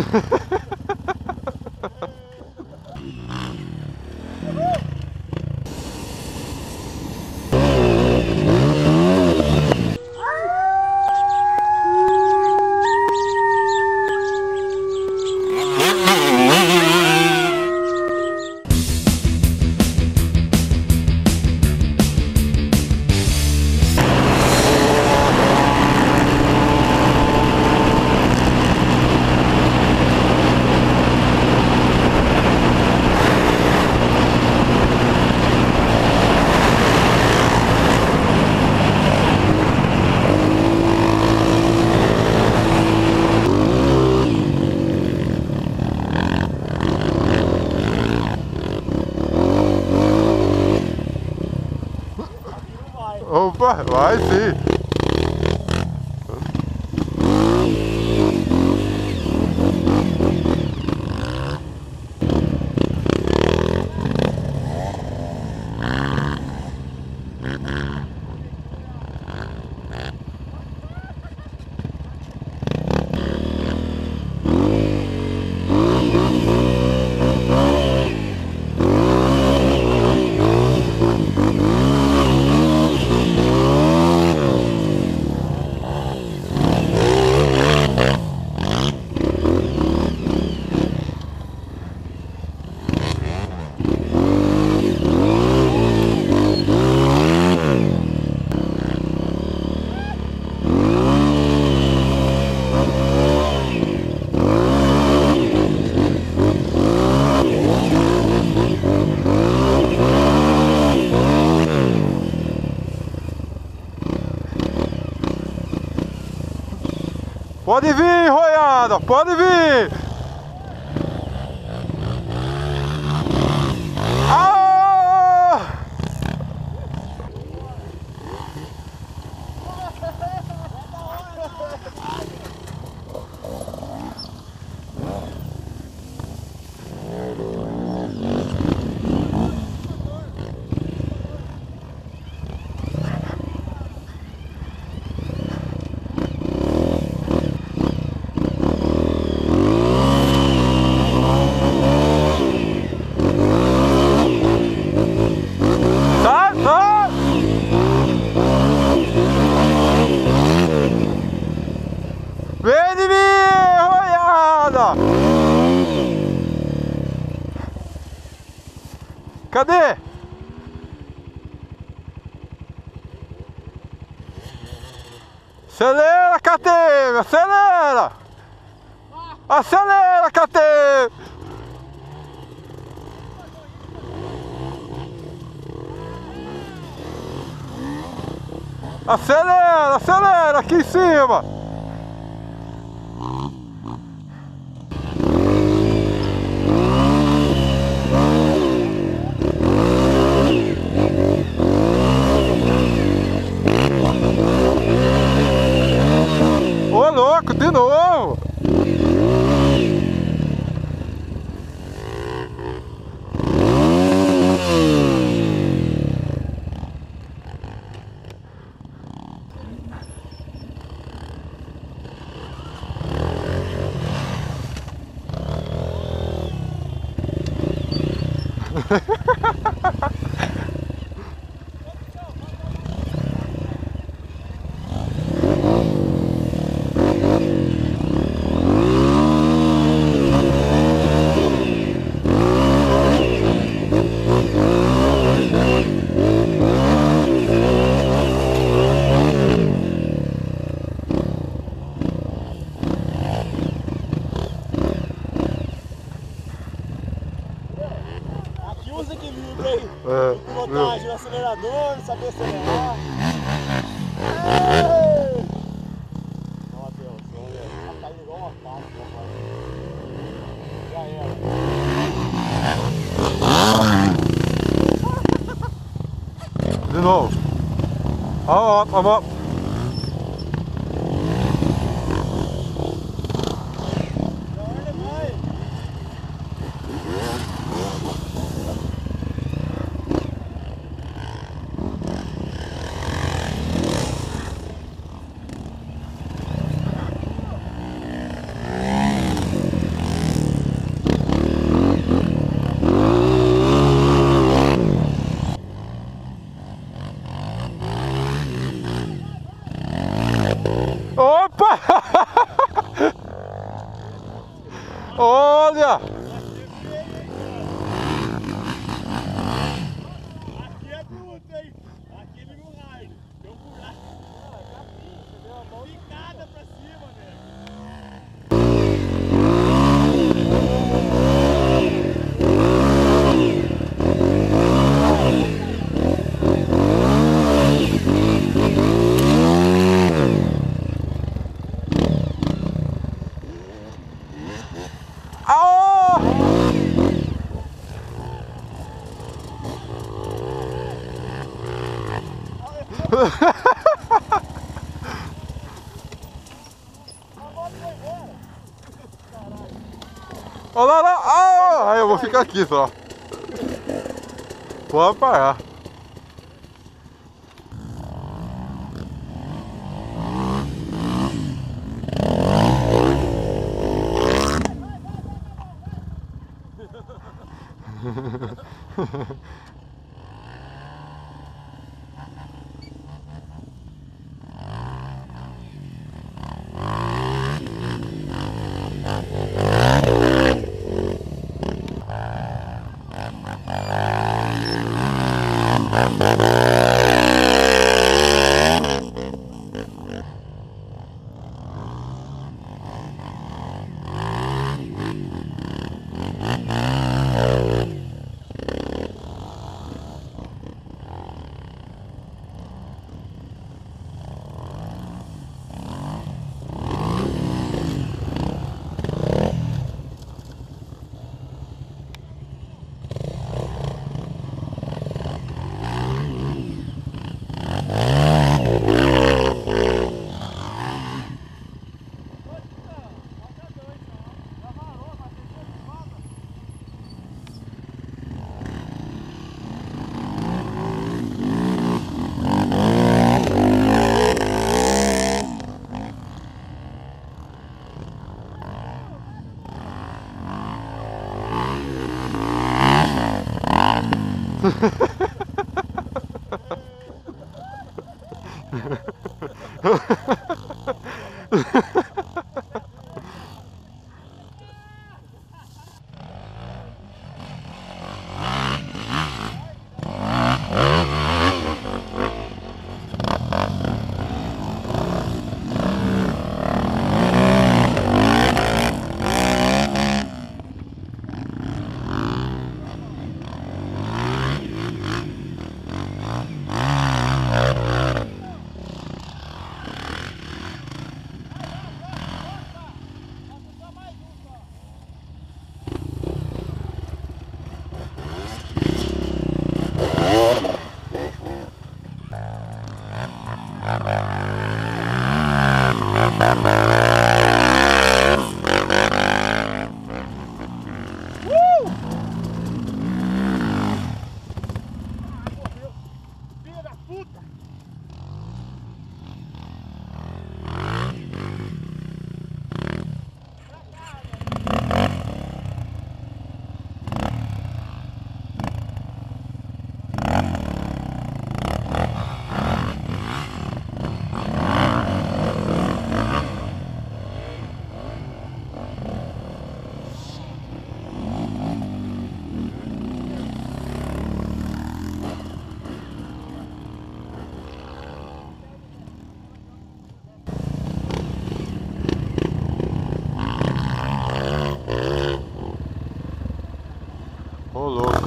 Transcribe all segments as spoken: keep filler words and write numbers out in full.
Opa, vai sim. Pode vir, roiada, pode vir! Ah! Vem de mim, roiada! Cadê? Acelera, K T M, acelera! Acelera, K T M! Acelera, acelera aqui em cima! Ô louco, de novo! Usa equilíbrio aí, é, pilotagem no acelerador, saber acelerar. Ó, Matheus, tá caindo igual uma faca, já era. De novo. Ó, ó, ó, ó. lá! Aqui é bruto, hein? Aqui ele não raio. Deu um buraco. Você deu a mão picada pra cima, velho. Olha lá, lá! Ah, eu vou ficar aqui só. Pode parar. Ô, louco.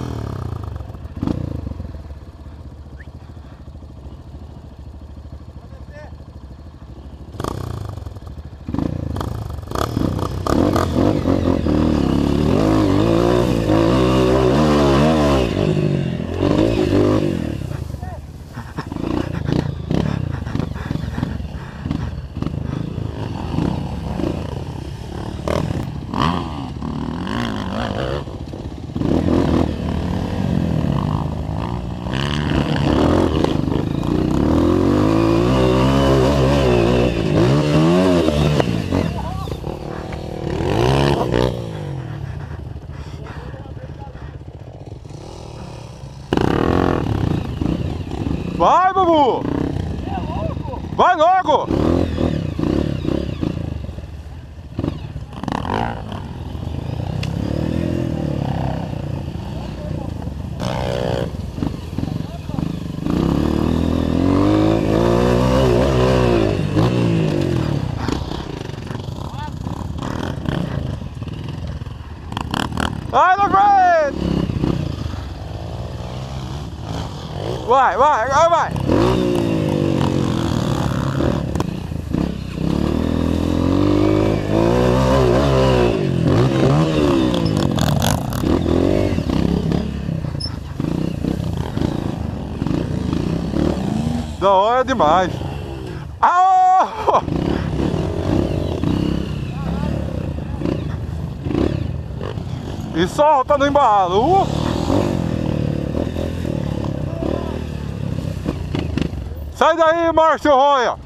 Vai, Babu! É louco? Vai logo! Vai, vai, agora vai. Da hora demais. Ah! E solta no embalo. Uh! Sai daí, Márcio Roya.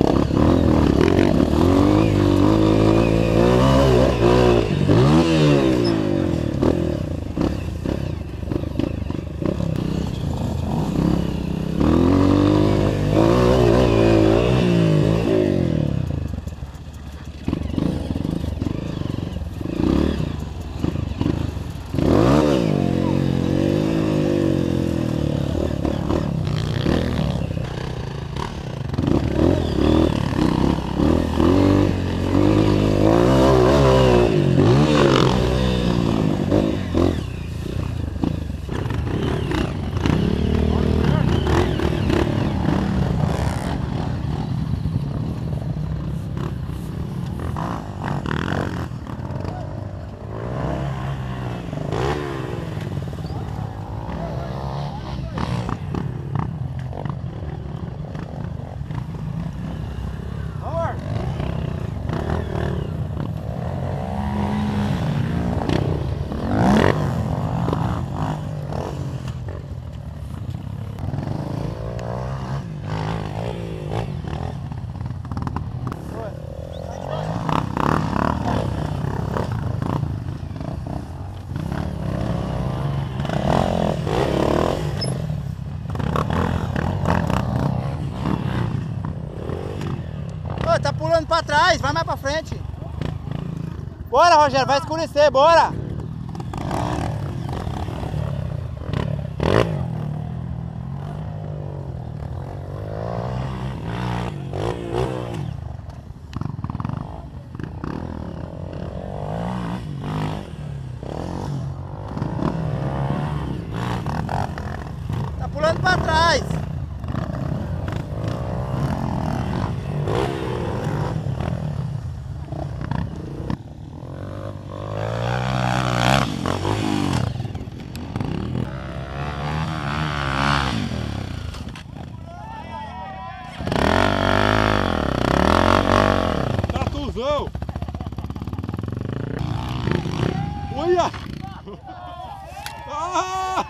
Tá pulando pra trás, vai mais pra frente. Bora, Rogério, vai escurecer, bora. Tá pulando pra trás. Olha! Ah!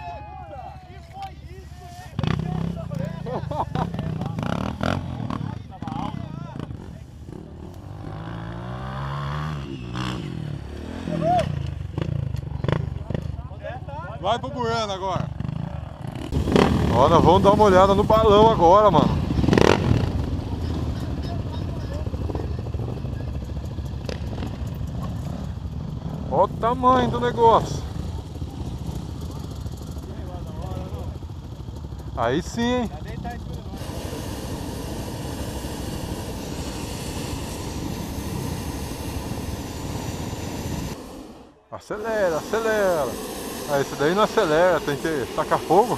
Vai pro Bueno agora. Ó, nós vamos dar uma olhada no balão agora, mano. Olha o tamanho do negócio. Aí sim, hein? Acelera, acelera. Ah, esse daí não acelera, tem que tacar fogo.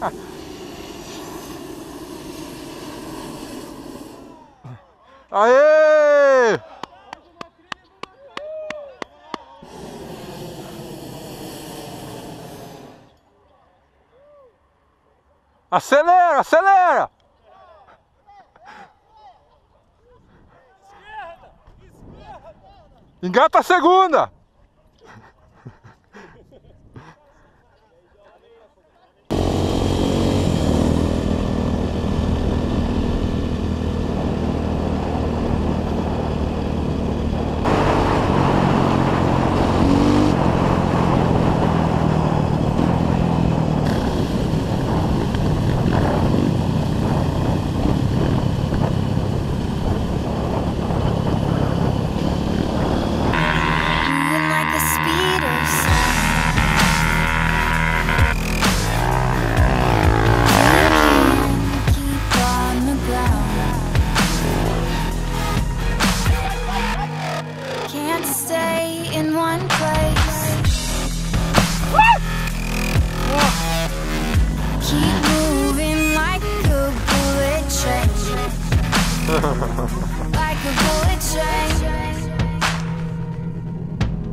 Aê! Acelera, acelera! Engata a segunda!